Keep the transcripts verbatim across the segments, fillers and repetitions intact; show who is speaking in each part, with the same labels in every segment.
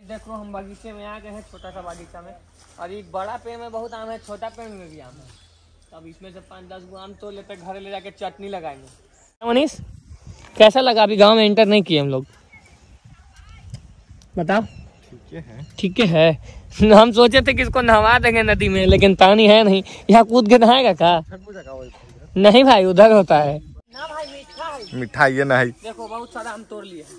Speaker 1: देखो हम बगीचे में आ गए हैं, छोटा सा बगीचा में, और ये बड़ा पेड़ में बहुत आम है, छोटा पेड़ में भी आम है। तो अब इसमें से पाँच दस गो आम तोड़ लेते, घर ले जाके चटनी लगाएंगे। मनीष कैसा लगा? अभी गांव में एंटर नहीं किए हम लोग, बताओ। ठीक है, ठीक है। हम सोचे थे कि इसको नहवा देंगे नदी में, लेकिन पानी है नहीं। यहाँ कूद के नहाएगा का? नहीं भाई, उधर होता है ना भाई। मीठा है,
Speaker 2: मीठा ये नहीं।
Speaker 1: देखो बहुत सारा आम तोड़ लिए।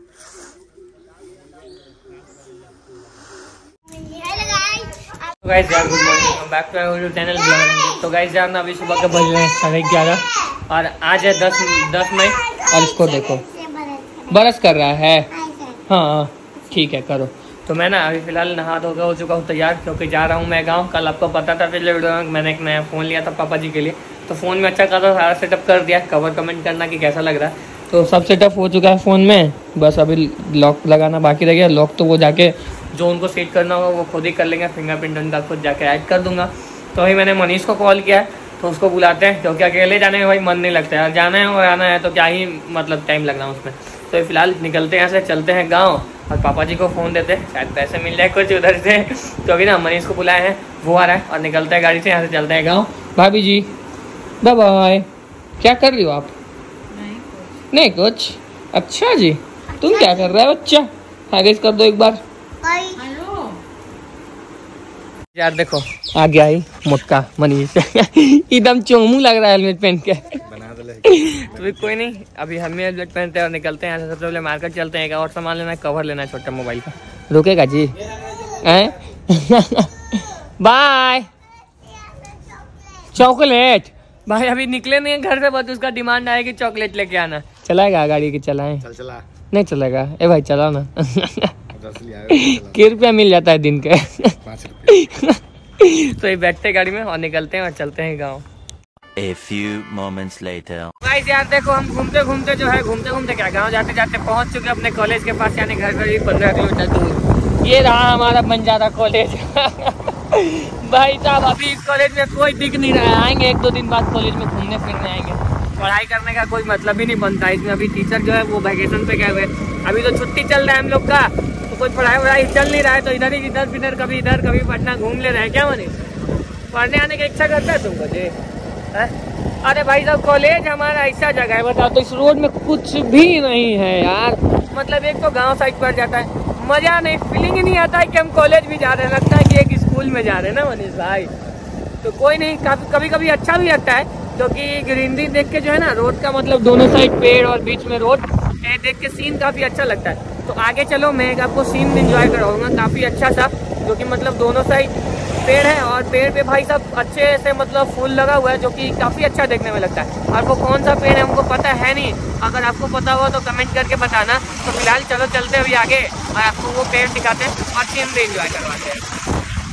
Speaker 1: तो गाइस यार गुड मॉर्निंग, हम back to our YouTube channel vlog. तो गाइस यार ना अभी सुबह के बज रहे हैं साढ़े ग्यारह, और आज है दस दस मई, और इसको देखो बरस कर रहा है। हाँ ठीक है, करो। तो मैं ना अभी फिलहाल नहा धो हो चुका हूँ तैयार, क्योंकि जा रहा हूँ मैं गाँव। कल आपको पता था पिछले वीडियो में मैंने एक नया फ़ोन लिया था पापा जी के लिए, तो फ़ोन में अच्छा खासा सारा सेटअप कर दिया। कवर कमेंट करना कि कैसा लग रहा है। तो सब सेटअप हो चुका है फ़ोन में, बस अभी लॉक लगाना बाकी रह गया। लॉक तो वो जाके जो उनको सेट करना होगा वो खुद ही कर लेंगे, फिंगरप्रिंट उनका खुद जाके ऐड कर दूंगा। तो अभी मैंने मनीष को कॉल किया है, तो उसको बुलाते हैं, क्योंकि अकेले जाने में भाई मन नहीं लगता है। जाना है और आना है तो क्या ही मतलब टाइम लगना उसमें। तो फिलहाल निकलते हैं यहाँ से, चलते हैं गाँव, और पापा जी को फ़ोन देते हैं, शायद पैसे मिल जाए कुछ उधर से। तो अभी ना मनीष को बुलाए हैं, वो आ रहा है, और निकलते हैं गाड़ी से, यहाँ से चलते हैं गाँव। भाभी जी बाय बाय। क्या कर रही हो आप? नहीं कुछ। नहीं कुछ? अच्छा जी, तुम क्या कर रहे हो बच्चा? हैगेस कर दो एक बार। यार देखो आ गया ही मोटका मनीष। एकदम चोमू लग रहा है हेलमेट पहन के। तो भी कोई नहीं, अभी हम ही हेलमेट पहनते हैं और निकलते हैं। सबसे पहले मार्केट चलते हैं, और सामान लेना है, कवर लेना है छोटा मोबाइल का। रुकेगा जी? बाय। चॉकलेट भाई अभी निकले नहीं है घर से, बस उसका डिमांड आएगी चॉकलेट लेके आना। चलाएगा गाड़ी की? चलाएं? चल चला। नहीं चलेगा? ए भाई चलाओ ना। कितने रुपया मिल जाता है दिन के? पाँच रुपये। तो ये बैठते गाड़ी में और निकलते हैं और चलते हैं गाँव।
Speaker 3: A few moments later.
Speaker 1: Guys यार देखो हम घूमते घूमते जो है घूमते घूमते क्या गाँव जाते जाते पहुंच चुके अपने कॉलेज के पास, यानी घर से पंद्रह किलोमीटर दूर। ये रहा हमारा बंजारा कॉलेज। भाई साहब अभी इस कॉलेज में कोई दिख नहीं रहा है। आएंगे एक दो दिन बाद कॉलेज में घूमने फिरने आएंगे। पढ़ाई करने का कोई मतलब ही नहीं बनता इसमें। अभी टीचर जो है वो वैकेशन पे गए हुए, अभी तो छुट्टी चल रहा है हम लोग का, तो कोई पढ़ाई वढ़ाई चल नहीं रहा है। तो इधर ही इधर फिधर, कभी इधर कभी पटना घूम ले रहे हैं। क्या मनीष, पढ़ने आने की इच्छा करता है तुमको जी? अरे भाई साहब कॉलेज हमारा ऐसा जगह है, बताओ तो इस रोड में कुछ भी नहीं है यार। मतलब एक तो गांव साइड पड़ जाता है, मजा नहीं, फीलिंग ही नहीं आता है कि हम कॉलेज भी जा रहे हैं, लगता है कि एक स्कूल में जा रहे हैं ना मनीष भाई। तो कोई नहीं, कभी कभी अच्छा भी लगता है, क्योंकि ग्रीनरी देख के जो है ना, रोड का मतलब दोनों साइड पेड़ और बीच में रोड देख के सीन काफी अच्छा लगता है। तो आगे चलो मैं आपको सीन एंजॉय कराऊंगा काफी अच्छा सा, जो कि मतलब दोनों साइड पेड़ है, और पेड़ पे भाई सब अच्छे से मतलब फूल लगा हुआ है, जो कि काफी अच्छा देखने में लगता है। और वो कौन सा पेड़ है हमको पता है नहीं, अगर आपको पता हुआ तो कमेंट करके बताना। तो फिलहाल चलो चलते अभी आगे और आपको वो पेड़ दिखाते हैं और सीन भी एंजॉय करवाते हैं।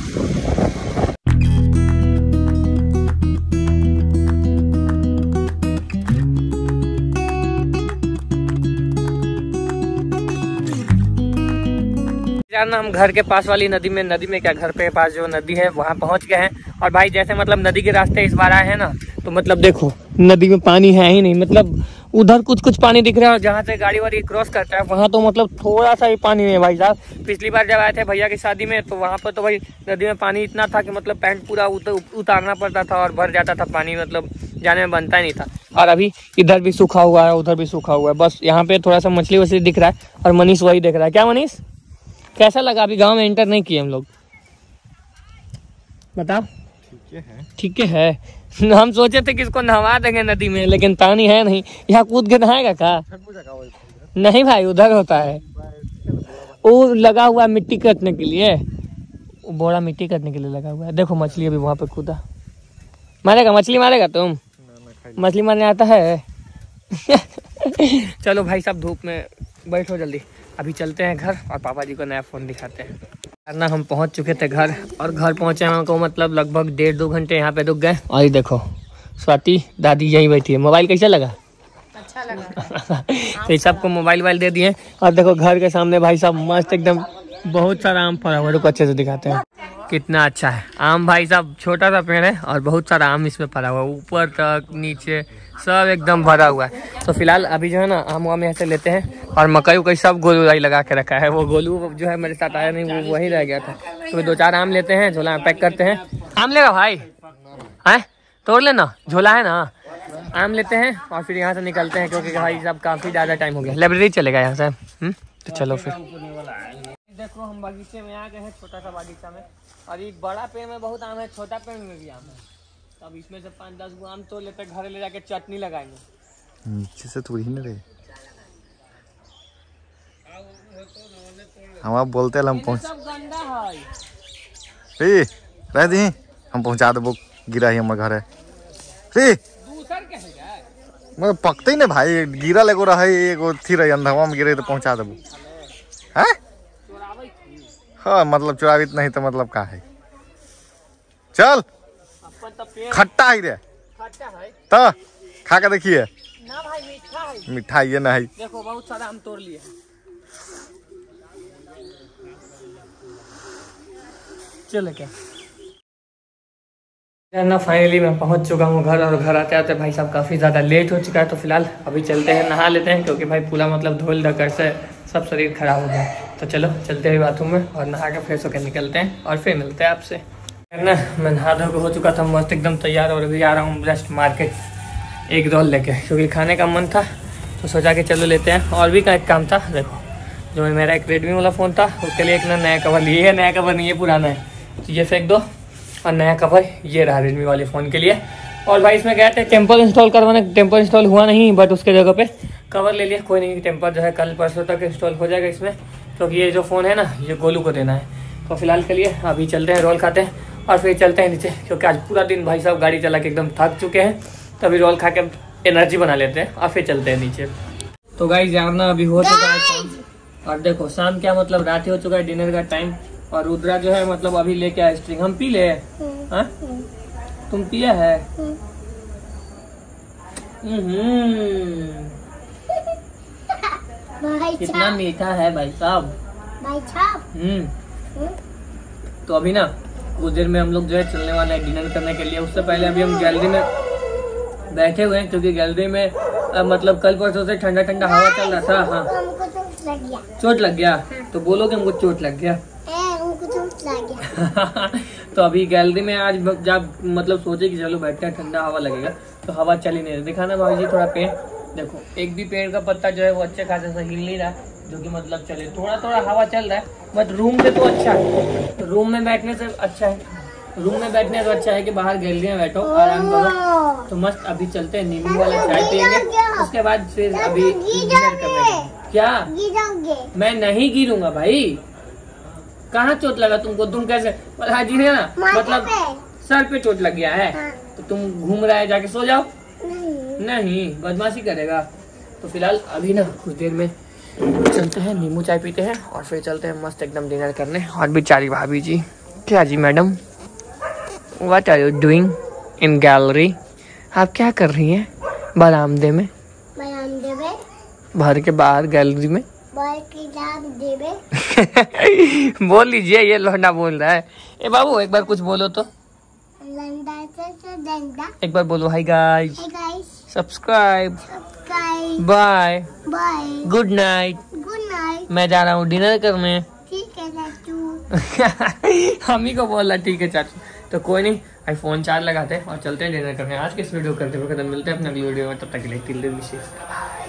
Speaker 1: ना हम घर के पास वाली नदी में, नदी में क्या घर पे पास जो नदी है वहाँ पहुँच गए हैं। और भाई जैसे मतलब नदी के रास्ते इस बार आए हैं ना, तो मतलब देखो नदी में पानी है ही नहीं। मतलब उधर कुछ कुछ पानी दिख रहा है, और जहाँ से गाड़ी वाड़ी क्रॉस करता है वहाँ तो मतलब थोड़ा सा ही पानी है भाई साहब। पिछली बार जब आए थे भैया की शादी में, तो वहाँ पर तो भाई नदी में पानी इतना था कि मतलब पैंट पूरा उतारना पड़ता था और भर जाता था पानी, मतलब जाने में बनता ही नहीं था। और अभी इधर भी सूखा हुआ है, उधर भी सूखा हुआ है, बस यहाँ पे थोड़ा सा मछली वछली दिख रहा है, और मनीष वही देख रहा है। क्या मनीष कैसा लगा? अभी गांव में एंटर नहीं किए हम लोग, बताओ। ठीक है, ठीक है। हम सोचे थे कि इसको नहवा देंगे नदी में, लेकिन पानी है नहीं। यहाँ कूद के नहाएगा का? नहीं भाई, उधर होता है, वो लगा हुआ है मिट्टी कटने के लिए, वो बोरा मिट्टी कटने के लिए लगा हुआ है। देखो मछली अभी वहाँ पे कूदा। मारेगा मछली? मारेगा तुम? मछली मारने आता है? चलो भाई साहब धूप में बैठो जल्दी, अभी चलते हैं घर और पापा जी को नया फ़ोन दिखाते हैं। ना हम पहुंच चुके थे घर, और घर पहुंचे हमको मतलब लगभग डेढ़ दो घंटे यहाँ पे रुक गए। और ये देखो स्वाति दादी यहीं बैठी है। मोबाइल कैसा लगा? अच्छा लगा। तो सबको मोबाइल वाइल दे दिए, और देखो घर के सामने भाई साहब मस्त एकदम बहुत सारा आम फरा हुआ है, रुको अच्छे से दिखाते हैं कितना अच्छा है आम भाई साहब। छोटा सा पेड़ है और बहुत सारा आम इसमें फरा हुआ है, ऊपर तक नीचे सब एकदम भरा हुआ है। तो फिलहाल अभी जो है ना आम वाम यहाँ से लेते हैं और मकई उकई सब गोलू राई लगा के रखा है। वो गोलू जो है मेरे साथ आया नहीं, वो वही रह गया था। तो दो चार आम लेते हैं, झोला में पैक करते हैं। आम लेगा भाई? है तोड़ लेना, झोला है ना। आम लेते हैं और फिर यहाँ से निकलते हैं क्योंकि भाई साहब काफी ज्यादा टाइम हो गया। लाइब्रेरी चलेगा यहाँ से। हम्म तो चलो फिर। देखो हम बगीचे में आ गए हैं, छोटा सा बगीचा में, और ये बड़ा पेड़ में बहुत आम है, छोटा पेड़ में भी आम है। तो अब इसमें से पाँच दस गो आम तोड़ लेते, घर ले जाके चटनी लगाएंगे।
Speaker 2: नीचे से थोड़ी ना रे, हम आप बोलते हैं हम पहुँच
Speaker 1: सब गंदा है
Speaker 2: रे, रह दी हम पहुँचा देबो। गिरा ही हमारे घर है रे,
Speaker 1: दूसर के है यार,
Speaker 2: मैं पकते ही ना भाई। गिरा लगो रहा है, एगो थी रही अंधवा में गिरे तो पहुँचा देबो। हैं हाँ मतलब चुरावित नहीं तो मतलब का है। चल खट्टा है रे,
Speaker 1: खट्टा है
Speaker 2: तो खा के देखिए
Speaker 1: ना भाई, मीठा है।
Speaker 2: मिठा ये ना है।
Speaker 1: देखो बहुत सारा आम तोड़ लिए। चलो क्या ना, फाइनली मैं पहुंच चुका हूं घर, और घर आते आते भाई साहब काफ़ी ज़्यादा लेट हो चुका है। तो फिलहाल अभी चलते हैं, नहा लेते हैं क्योंकि भाई पूरा मतलब धोल धक्कर से सब शरीर खराब हो गया। तो चलो चलते हैं बाथरूम में और नहा के फ्रेश होकर निकलते हैं और फिर मिलते हैं आपसे। ना मैं नहा धो हो चुका था मस्त एकदम तैयार, और अभी आ रहा हूँ जस्ट मार्केट एक रोल लेके, क्योंकि खाने का मन था तो सोचा कि चलो लेते हैं। और भी का एक काम था, देखो जो मेरा एक रेडमी वाला फ़ोन था उसके लिए एक ना नया कवर लिए है। नया कवर नहीं है, पुराना है, तो ये फेंक दो। और नया कवर ये रहा रेडमी वाले फ़ोन के लिए। और भाई इसमें गए थे टेम्पर इंस्टॉल करवाने, टेम्पर इंस्टॉल हुआ नहीं, बट उसके जगह पे कवर ले लिया। कोई नहीं, टेम्पर जो है कल परसों तक इंस्टॉल हो जाएगा इसमें, क्योंकि ये जो फ़ोन है ना ये गोलू को देना है। तो फिलहाल के लिए अभी चलते हैं, रोल खाते हैं और फिर चलते हैं नीचे, क्योंकि आज पूरा दिन भाई साहब गाड़ी चला के एकदम थक चुके हैं। तो अभी रोल खा के एनर्जी बना लेते हैं और फिर चलते हैं नीचे। तो गाइस यार ना अभी हो चुका है शाम, और देखो शाम क्या मतलब रात ही हो चुका है, डिनर का टाइम। और रुद्रा जो है मतलब अभी लेके आया स्ट्रिंग, हम पी ले। हाँ तुम पिया है? कितना मीठा है भाई साहब, भाई साहब। हम्म तो अभी ना कुछ देर में हम लोग जो है चलने वाले हैं डिनर करने के लिए। उससे पहले अभी हम गैलरी में बैठे हुए हैं, क्योंकि गैलरी में आ, मतलब कल परसों से ठंडा ठंडा हवा चल रहा था। हाँ चोट लग गया, तो बोलो कि हमको चोट लग गया। तो अभी गैलरी में आज जब मतलब सोचे कि चलो बैठते हैं ठंडा हवा लगेगा, तो हवा चल ही नहीं रही। दिखाना भाई जी थोड़ा पेड़, देखो एक भी पेड़ का पत्ता जो है वो अच्छे खासे से हिल नहीं रहा, जो कि मतलब चले। थोड़ा थोड़ा हवा चल रहा है, बट रूम से तो अच्छा है, रूम में बैठने से अच्छा है। रूम में बैठने से अच्छा है कि बाहर गैलरी में बैठो आराम करो। तो मस्त अभी चलते हैं, नींबू वाला चाय पियेंगे, उसके बाद फिर अभी डिनर करने। क्या मैं नहीं गिरूंगा भाई? कहाँ चोट लगा तुमको? तुम कैसे हाजी है ना, मतलब सर पे चोट लग गया है। हाँ। तो तुम घूम रहा है, जाके सो जाओ। नहीं, नहीं बदमाशी करेगा। तो फिलहाल अभी ना कुछ देर में चलते हैं, नींबू चाय पीते हैं और फिर चलते हैं मस्त एकदम डिनर करने। और बेचारी भाभी जी, क्या जी madam, what are you doing in gallery? आप क्या कर रही हैं बरामदे में? बरामदे में घर के बाहर गैलरी में बोल लीजिए, ये लौंडा बोल रहा है। ए बाबू एक बार कुछ बोलो तो, एक बार बोलो hi guys, subscribe, bye bye, good night, good night. मैं जा रहा हूँ डिनर करने। ठीक है चाचू। हम ही को बोल रहा ठीक है चाचू। तो कोई नहीं, आई फोन चार्ज लगाते हैं और चलते हैं डिनर करने। आज के इस वीडियो करते हुए खत्म, मिलते हैं अपने अगली वीडियो में, तब तक के लिए विशेष।